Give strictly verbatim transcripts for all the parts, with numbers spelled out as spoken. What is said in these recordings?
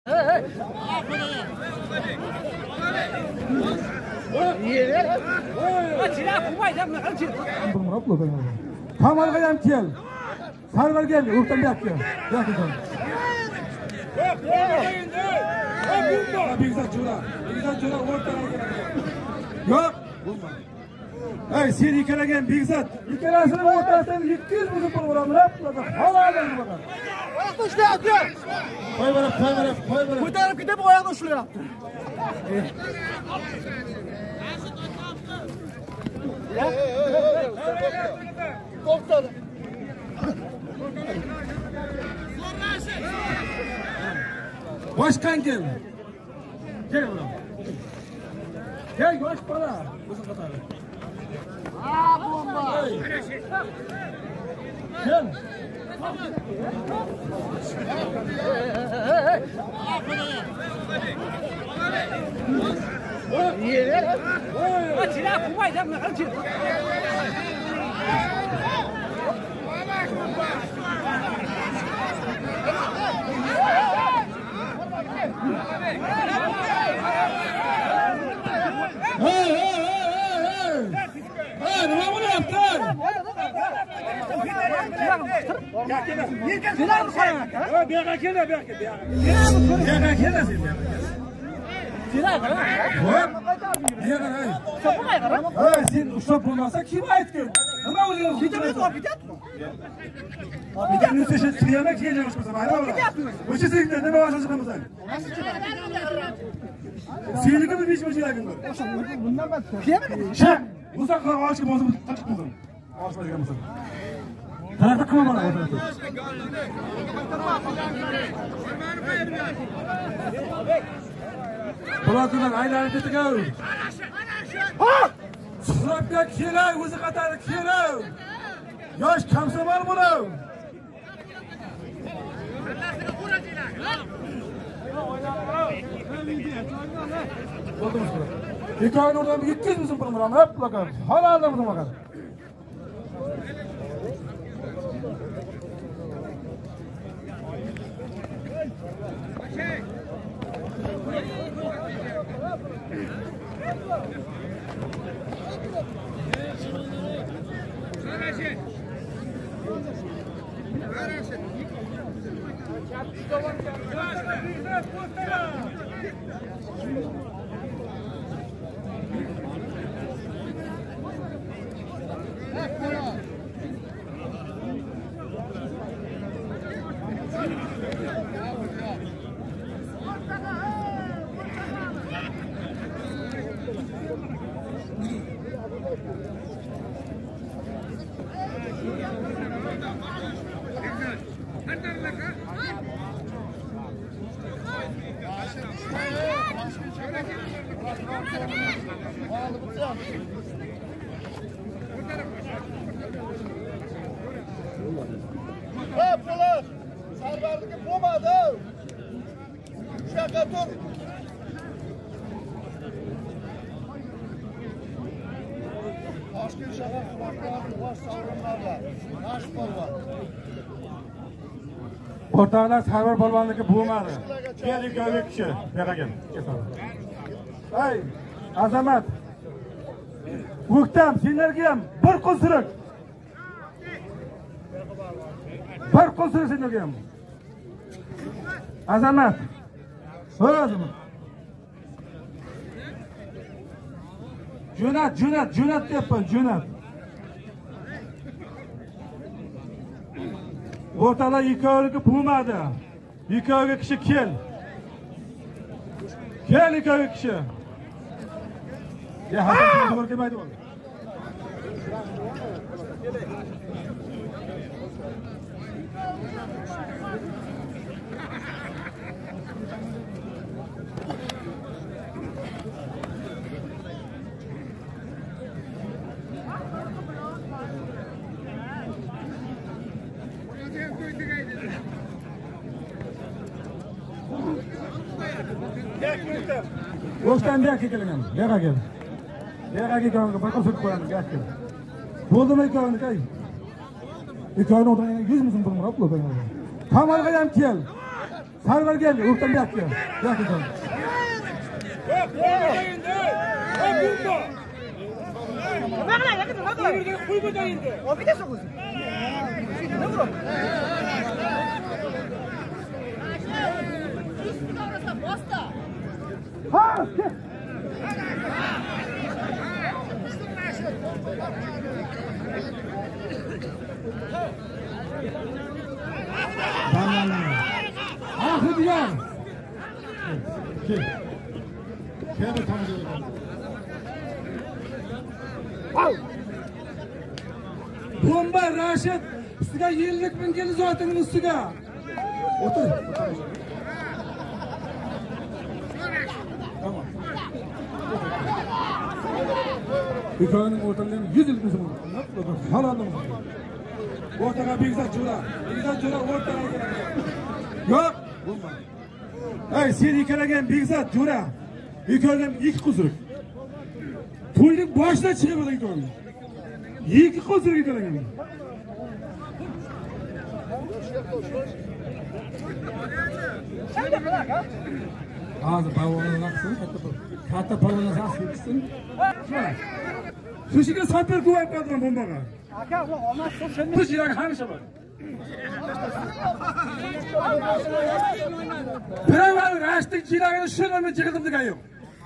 Kamalga ham kel. Sarvarga ham o'qdan berib kel. Yo'q. Bumba, bizga jo'ra. Bizga jo'ra o'rtalarga. Yo'q, Bumba. Ey, sen ikalagan Begzat, ikalasini o'rtasidan ikki yuz ming pul uramlab, havodan baqa. Oyoqda ushlayapti. Qo'y berib, qo'y berib, qo'y berib. Ko'tarib ketib oyoqda ushlayapti. To'xtadi. Boshqan kel. Kel bura. Kel, yosh bola. O'zing qatori. Ah, Bumba. Kel. Sen ushlab bo'lmasa kim aytgan? Nima o'zing kechadan olib ketyapti? Olib ketyapti. Sen qiyama kelamiz bo'lsa, mana bu. O'sha senga nima vaqt qilamisan? Seniki bir besh bo'lshalagim bor. Bundan bas. Qiyama. Sha, musaqqo ochib bo'lsa, chiqmasin. Ochmagan bo'lsa. Tarafta qilma mana o'tirib. Bulardan aylanib ketgan. Ha! Suhrabga kelay, o'zi qatori kelay. Yosh kamsamal bo'lav. Hikoyani o'rdan ikki yuz ming pul muramlab, bular. Halolda bu nima qiladi? Rashid. Rashid. Yaptılar. Sarvarlıkı bulmadı. Şaka dur. Aşkın şaka kulaklarını baş savrumlarla. Naş Polvon. O'rtalar Sarvar Polvonniki bo'lmadi. Keling ko'rga kishi, buyoqqa kel. Ey, azamat. O'ktam, senlarga ham bir qo'l surak. Bir qo'l surak senlarga ham. Azamat. So'radimi? Jo'nat, jo'nat, jo'nat deyapman, jo'nat. O'rtalar ikkovligi bo'lmadi. Ikkovga kishi kel. Kel ikkovga kishi. Ya, hasan to'g'ri kelmaydi bu. O'shdan buyoqqa kelgan. Buyoqqa kel. Buyoqqa kelgan, bir qo'l qo'yamiz, gap kel. Bo'ldimi ikkovini kay? Ikkovini o'tirgan yuz ming pul murab bo'lgan. Kamalga ham kel. Sarvar geldi. O'rtan yaptı. Yakın dur. Bumba. Bakla yakın dur. Bakla. Kuy da indi. O bir de sokuz. Ne vurur? Ha! Ah, hediye. Kim? Kim tanıdı? Bumba Rashid ustiga ellik ming keldi zotining ustiga. O'tir. Tamam. Hikoyaning o'rtalaridan yuz yil o'zim. Haladim. O'rtaga Begzat Jo'ra. Begzat Jo'ra o'rtaga keladi. Yo'q, Bumba. Hey, sen ikalagan Begzat Jo'ra. Ikalagan ikki quzur. To'yning boshida chiqib o'tgan. Ikki quzur ikalagan. Hozir polvonlar laqsin, katta polvonlar laqsin. Shushiga sapir ko'yib qo'ydim Bumbaga. Aka, bu olmaz so'shini. Biz yuragi hamisha bor. Biroq Rashidning chiragini shunami chiqdim degan yo'q.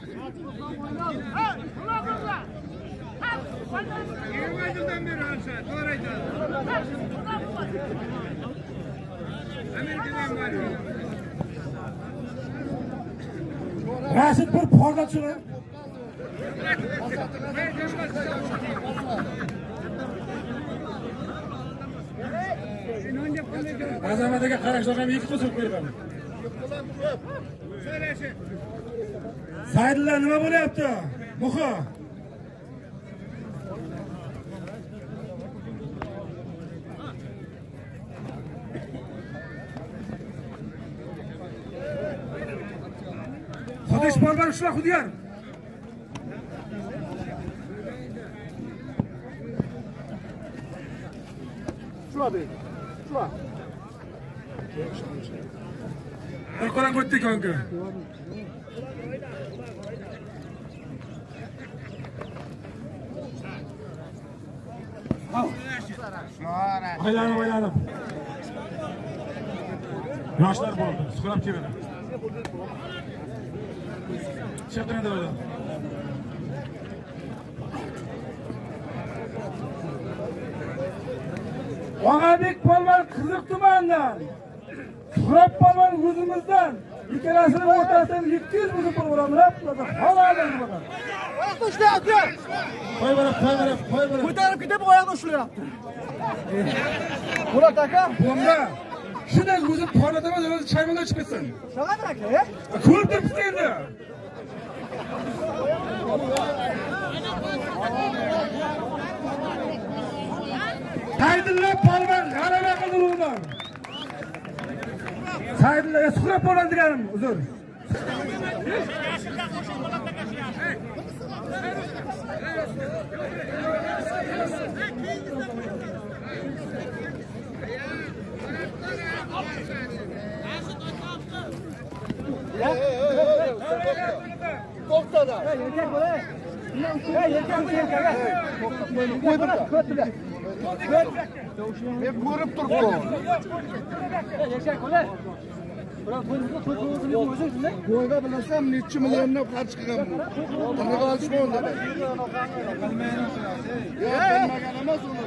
yigirma yildan beri olsa, to'g'ri aytadi. Amerikadan bor. Rashid bir portlat shuni. Azamatiga qarashlar ham ikki qism qo'ygan. Saydlar nima bo'lyapti? Muxo. Xudosh polvon ushla Xudiyor. Shula be. Shula. Qo'ran qo'ydi kanka. Aylanib, aylanib. Yoshlar bo'ldi. Suqrab keladi. Chaqiradi o'zi. Og'abek polvon Qiziq tumanidan. Suqrab polvon o'zimizdan. Ikkalasining o'rtasidan ikki yuz ming pul uramlab, havodan bo'ladi. Oyoqda ushlayapti. Qo'y berib, qo'y berib, qo'y berib. Ko'tarib ketib oyoqda ushlayapti. Murat aka, Bumba. Shunday o'zim porlataman, o'zi chaymonga chiqib ketsin. shaqadir aka? Ko'rib turibsiz endi. Saydilla polvon g'alaba qildi undan. Saydilla suqrab polvon deganim, uzr. To'xtada. Erkak bo'la. Hey, erkak erkak. Qo'y bir. Ko'tdi. Men ko'rib turibman. Erkak bo'la. Biroq bunga to'g'ri o'zi shunday. Qo'yga bilasam necha milliondan qarshi qilgan bu. Qanaqa olishmoqda. Ya, bilmagan emas uni.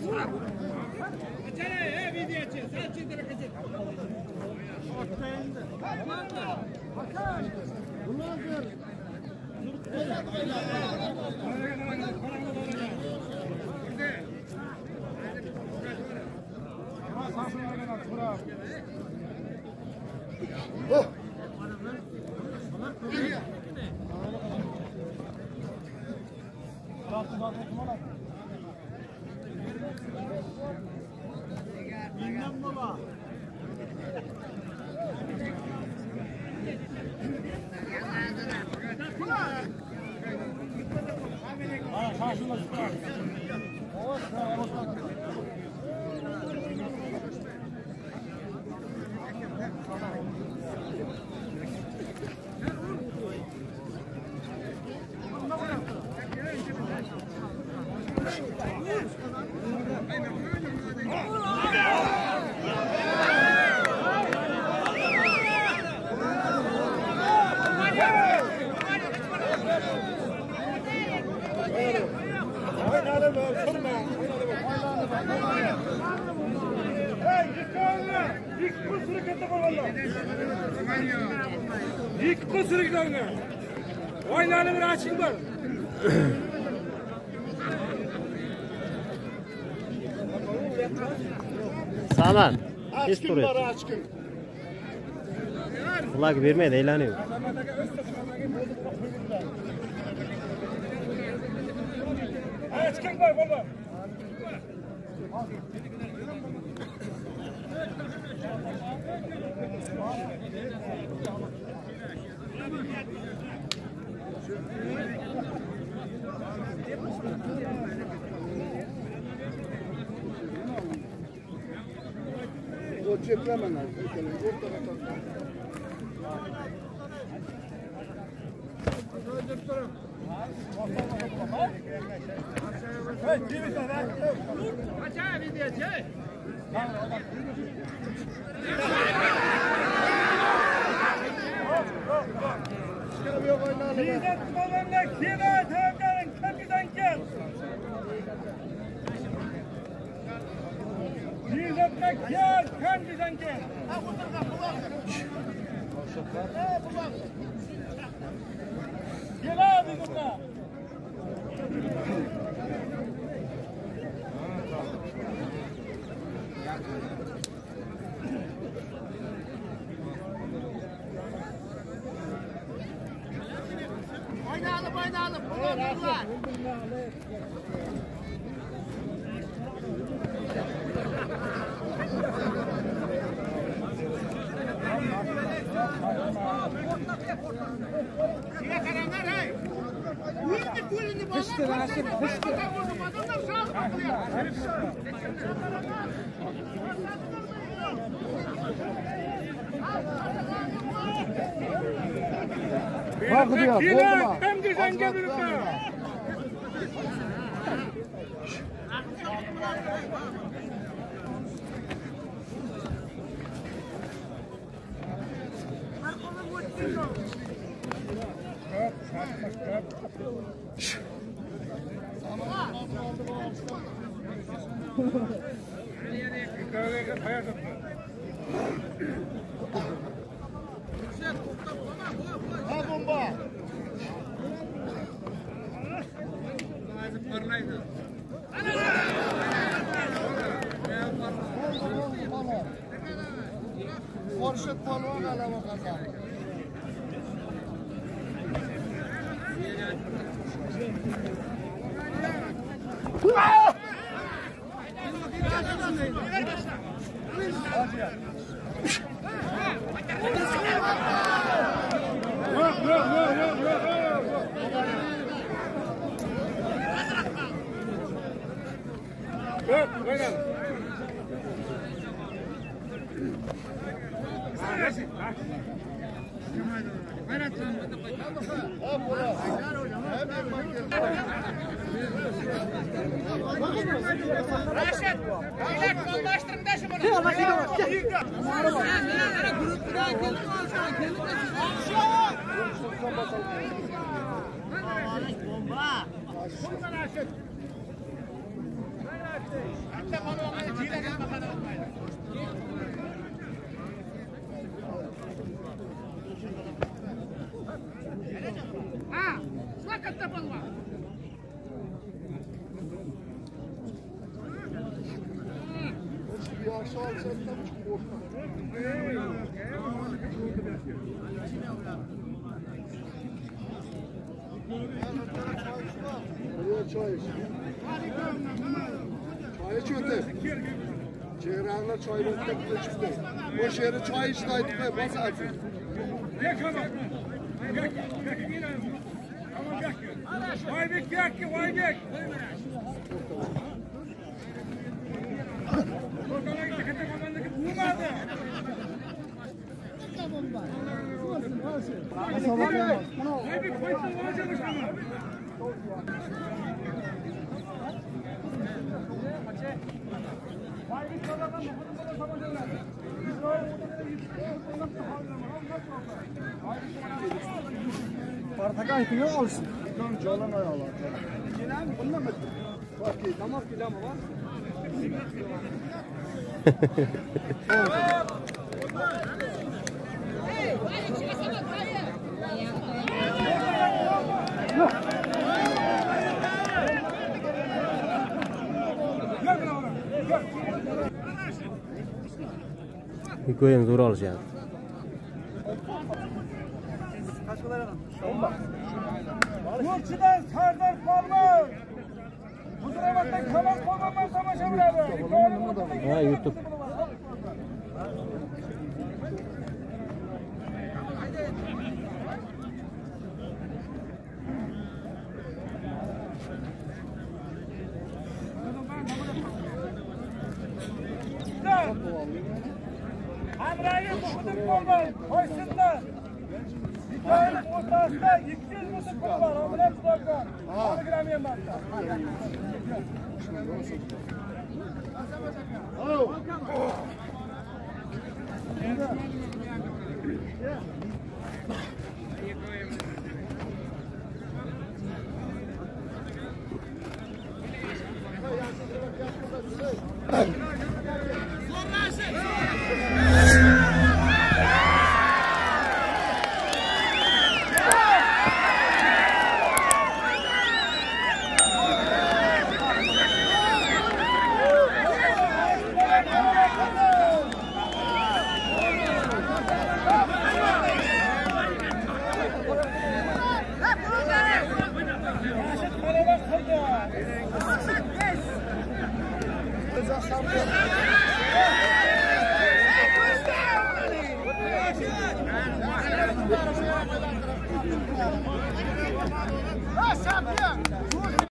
Oynanib Rashid bor. Saman. Hech turib. Flag bermaydi, aylanib. Hech kim bor, Polvon. O çepremen lazım. Ortada kalsın. Hey, kimi sen ha? Aç abi diye çek. İzzet Polvon'da kira tavukların kapitan gel. İzzet'le gel, kapitan gel. Gel abi burada. Oynayalım oynayalım. Bunlar. Size karanlar hey. Uyudu kulünü bana. Hıştı Rashid, hıştı. Adamlar sağlık bakıyor. Kalkı ya, oldu mu? Hem güzel gelirdi. Ha Bumba. Rashid Polvon g'alaba qozondi. Yok yok yok yok yok. Yok, oynayalım. Rashid, beyler kollaştırın da şu bunu. Gel Rashid bak gel. Gruplara gelin olsun, gelin de siz. Bumba. Bumba Rashid. Choy iç. Choy iç öte. Çeyrağına choy öte bile çıktı. Boş yere choy içti aytıp koy. Bas açın. Gel tamam. Gel. Gel. Tamam gel. Vay bek gel ki vay bek. Korkana gitti. Katta komandaki vurmadı. Vay bek koysun olacakmış ama. Partak ayıtını olsun. Tam canan ayağlar. Cenab-ı bundan mı? Bak ki namaz kılama var. Hikoyam zo'r olishadi. Yo'lchidan Sardor Polvon. Muzrobotda kamon Polvon tomosha bo'ladi. Ha, YouTube. Hamrayi Bugun Polvon, qo'ysinlar. Hikoyaning o'rtasida ikki yuz metr pul bor, obilar tuzoqlar. Telegram ham bor. Rashid